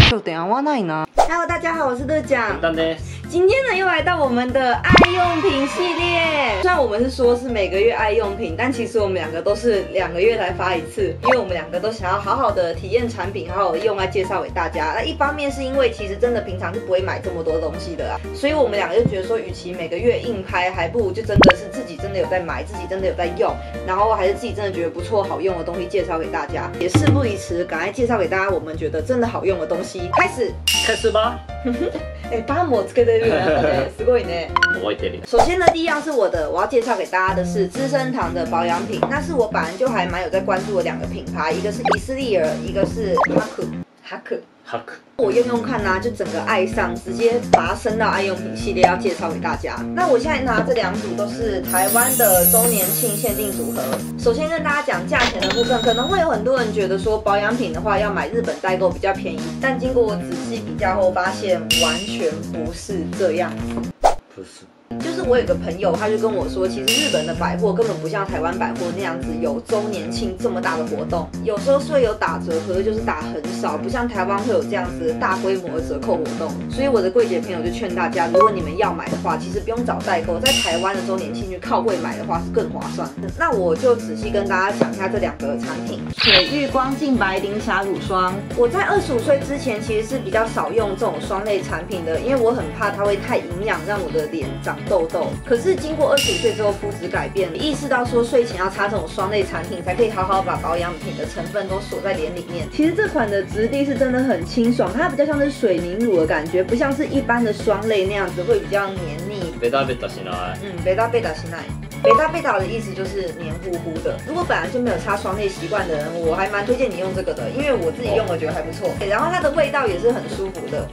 就等下挖那里呢。Hello， 大家好，我是乐奖。今天呢，又来到我们的爱用品系列。虽然我们是说是每个月爱用品，但其实我们两个都是2个月才发一次，因为我们两个都想要好好的体验产品，好好的用来介绍给大家。那一方面是因为其实真的平常是不会买这么多东西的啊，所以我们两个就觉得说，与其每个月硬拍，还不如就真的是自己真的有在买，自己真的有在用，然后还是自己真的觉得不错好用的东西介绍给大家。也事不宜迟，赶快介绍给大家我们觉得真的好用的东西。开始吧。バーもつけてるね，すごいね。覚えてる。首先呢，第一样是我要介绍给大家的是资生堂的保养品，那是我本来就还蛮有在关注的2个品牌，一个是伊丝丽尔，一个是哈克。我用看呢，就整个爱上，直接把它升到爱用品系列要介绍给大家。那我现在拿这2组都是台湾的周年庆限定组合。首先跟大家讲价钱的部分，可能会有很多人觉得说保养品的话要买日本代购比较便宜，但经过我仔细比较后发现完全不是这样子。不是。就是我有个朋友，他就跟我说，其实日本的百货根本不像台湾百货那样子有周年庆这么大的活动，有时候虽有打折，可是就是打很少，不像台湾会有这样子大规模的折扣活动。所以我的柜姐朋友就劝大家，如果你们要买的话，其实不用找代购，在台湾的周年庆去靠柜买的话是更划算。那我就仔细跟大家讲一下这2个产品。水玉光净白零瑕乳霜，我在25岁之前其实是比较少用这种霜类产品的，因为我很怕它会太营养，让我的脸长痘痘。可是经过25岁之后肤质改变，意识到说睡前要擦这种霜类产品，才可以好好把保养品的成分都锁在脸里面。其实这款的质地是真的很清爽，它比较像是水凝乳的感觉，不像是一般的霜类那样子会比较黏腻。ベタベタしない。ベタベタしない。贝塔贝塔的意思就是黏糊糊的。如果本来就没有擦霜类习惯的人，我还蛮推荐你用这个的，因为我自己用了觉得还不错。然后它的味道也是很舒服的。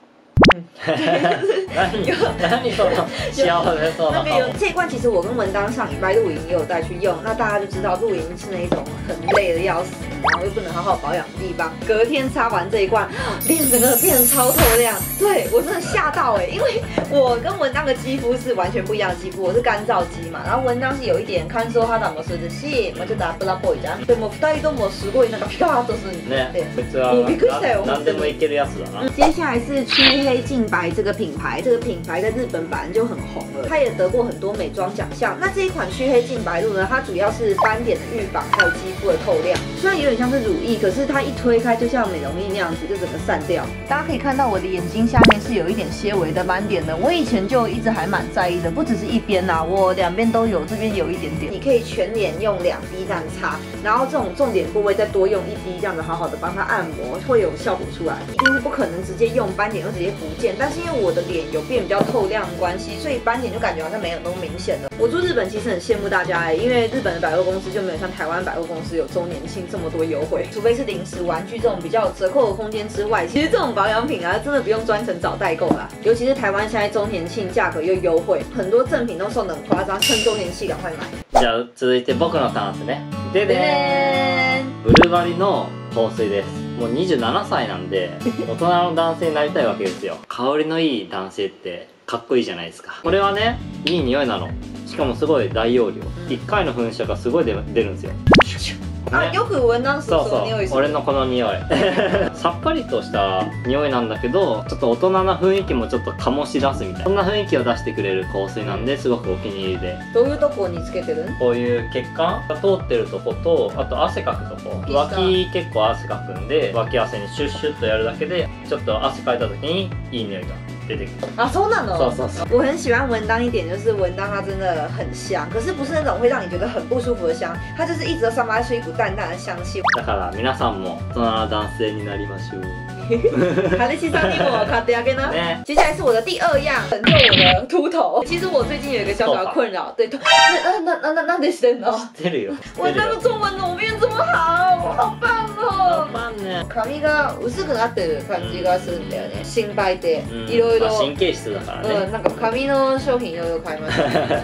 何その幸せそうな顔。这一罐其实我跟文当上礼拜露营也有带去用，那大家就知道露营是那一种很累的要死，然后又不能好好保养的地方。隔天擦完这一罐，脸整个变得超透亮。对我真的吓到因为我跟文当的肌肤是完全不一样的肌肤，我是干燥肌嘛，然后文当是有一点乾燥肌もするし、ちょっと油っぽいじゃん。でも2人ともすごいなんかピカッとする。ね。我びっくりしたよ。何でもいけるやつだな。接下来是黢黑净白这个品牌，这个品牌在日本本来就很红了，它也得过很多美妆奖项。那这一款黢黑净白露呢，它主要是斑点的预防，还有肌肤的透亮。虽然有点像是乳液，可是它一推开就像美容液那样子，就整个散掉。大家可以看到我的眼睛下面是有一点些微的斑点的，我以前就一直还蛮在意的，不只是一边啊，我2边都有，这边有一点点。你可以全脸用2滴这样擦，然后这种重点部位再多用1滴，这样子好好的帮它按摩，会有效果出来。一定是不可能直接用斑点又直接不见，但是因为我的脸有变比较透亮的关系，所以斑点就感觉好像没有那么明显了。我住日本其实很羡慕大家因为日本的百货公司就没有像台湾百货公司有周年庆这么多优惠，除非是零食、玩具这种比较有折扣的空间之外，其实这种保养品啊，真的不用专程找代购啦。尤其是台湾现在周年庆价格又优惠，很多赠品都送得很夸张，趁周年庆赶快买。 じゃあ続いて僕のターンですね。ででーん。ブルガリの香水です。もう27歳なんで大人の男性になりたいわけですよ。香りのいい男性ってかっこいいじゃないですか。これはね、いい匂いなの。しかもすごい大容量。1回の噴射がすごい出るんですよ。よく聞到そうそう、俺のこの匂いさっぱりとした匂いなんだけど、ちょっと大人な雰囲気もちょっと醸し出すみたいな、そんな雰囲気を出してくれる香水なんで、すごくお気に入りで。どういうとこにつけてる？こういう血管が通ってるとこと、あと汗かくとこ、脇結構汗かくんで、脇汗にシュッシュッとやるだけで、ちょっと汗かいた時にいい匂いが出てくる。あ、そうなの？そうそうそう。我很喜欢文当一点，就是文当它真的很香，可是不是那种会让你觉得很不舒服的香，它就是一直都散发出一股淡淡的香气。だから皆さんも大人な男性になりましょう。哈利西桑蒂我卡迪亚给呢？接下来是我的第2样，拯救我的秃头。其实我最近有一个小小的困扰，对，那得是呢。知ってるよ。我那个中文怎么变这么好？好棒哦！好棒ね。髪が薄くなってる感じがするんだよね。心配でいろいろ。神経質だからね。なんか髪の商品いろいろ買いました。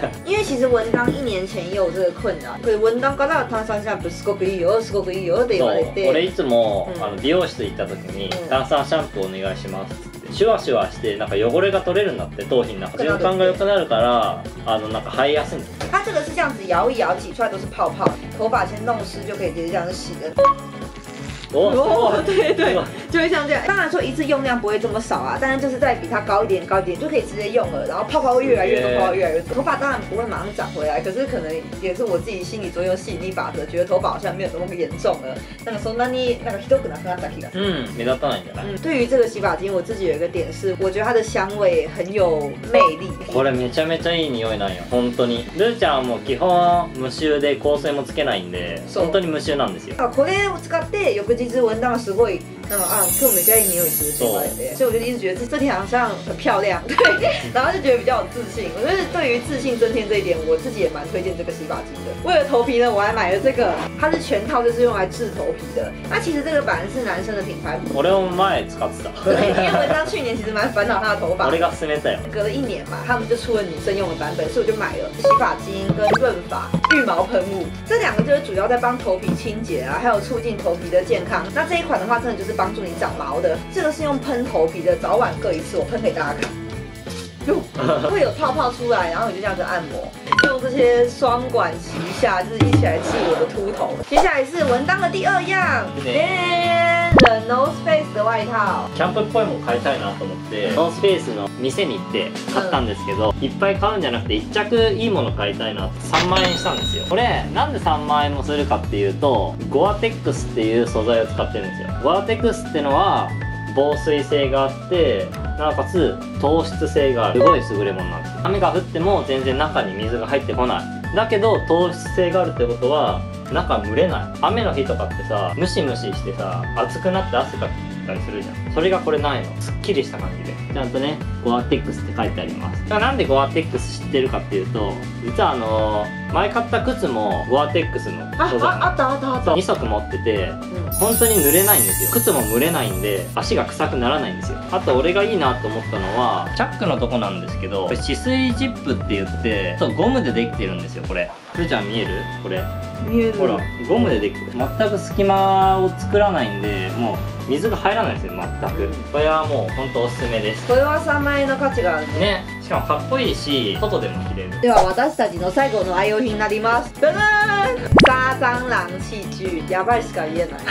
因为其实文当1年前也有这个困扰，可是文当から炭酸シャンプーすごくいいよ、すごくいいよって言われて。俺いつも美容室行った時に炭酸シャンプーお願いしますってシュワシュワしてなんか汚れが取れるんだって、頭皮の中循環が良くなるからなんか生えやすいんです。它这个是这样子摇一摇，挤出来都是泡泡，头发先弄湿就可以直接这样子洗的。哦，对对， 就会像这样。当然说一次用量不会这么少啊，但是就是再比它高一点就可以直接用了，然后泡泡会越来越多，泡泡越来越多。头发当然不会马上长回来，可是可能也是我自己心里中有吸引力法则，觉得头发好像没有那么严重了。そんなにひどくなくなった気がする。 目立たないんじゃない？ 对于这个洗发精，我自己有一个点是，我觉得它的香味很有魅力。 これめちゃめちゃいい匂いなんよ、本当に。ルーちゃんはもう基本無臭で香水もつけないんで、本当に無臭なんですよ。 これを使って翌日闻到すごい今日めちゃいい匂いするって言われて，所以我就一直觉得这天好像很漂亮，对，然后就觉得比较有自信。我觉得对于自信增添这一点，我自己也蛮推荐这个洗发精的。为了头皮呢，我还买了这个，它是全套，就是用来治头皮的。那其实这个本来是男生的品牌， 我前使ってた。 对，因为文章去年其实蛮烦恼他的头发， 俺が勧めたよ。 隔了1年嘛，他们就出了女生用的版本，所以我就买了洗发精跟润发浴毛喷雾，这2个就是主要在帮头皮清洁啊，还有促进头皮的健康。那这一款的话，真的就是帮助你长毛的。这个是用喷头皮的，早晚各1次，我喷给大家看。会有泡泡出来，然后你就这样子按摩，用这些双管齐下，就是一起来治我的秃头。接下来是文当的第2样，The North Face 的外套。 キャンプっぽいもん買いたいなと思って、ノースフェイスの店に行って買ったんですけど、いっぱい買うんじゃなくて1着いいもの買いたいなって3万円したんですよ。これなんで3万円もするかっていうと、ゴアテックスっていう素材を使ってるんですよ。ゴアテックスってのは防水性があって、なおかつ糖質性があるすごい優れものなんですよ。雨が降っても全然中に水が入ってこない。だけど糖質性があるってことは中蒸れない。雨の日とかってさ、ムシムシしてさ、暑くなって汗かったりするじゃん。それがこれないの。すっきりした感じでちゃんとね、ゴアテックスって書いてあります。なんでゴアテックス知ってるかっていうと、実は前買った靴もゴアテックスの素材あった 2足持ってて、本当に濡れないんですよ。靴も蒸れないんで足が臭くならないんですよ。あと俺がいいなと思ったのはチャックのとこなんですけど、これ止水ジップって言ってゴムでできてるんですよ。これルーちゃん見える？これ見える。 ほらゴムでできてる。全く隙間を作らないんで、もう水が入らないんですよ、全く。これはもう本当おすすめです。 これは3万円の価値があるね。しかもかっこいいし、外でも着れる。 では私たちの最後の愛用品になります。ダダーン！杀蟑螂器具。やばいしか言えない。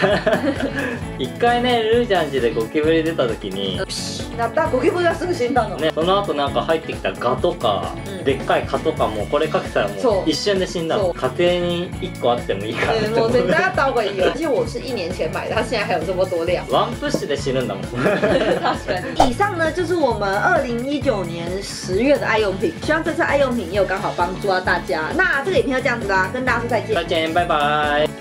1回ね、ルーちゃん家でゴキブリ出た時になった。ゴキブリはすぐ死んだのね。その後なんか入ってきたガとか、でっかい蚊とかもこれかけたらもう一瞬で死んだの。家庭に1個あってもいいかなって思う。 もう絶対あった方がいいよ。而且我是1年前买的，它现在还有这么多量。 ワンプッシュで死ぬんだもん。 確かに。以上呢就是我们2019年10月的爱用品，希望这次爱用品也有刚好帮助到大家。那这个影片就这样子啦，跟大家说再见。 再见，拜拜。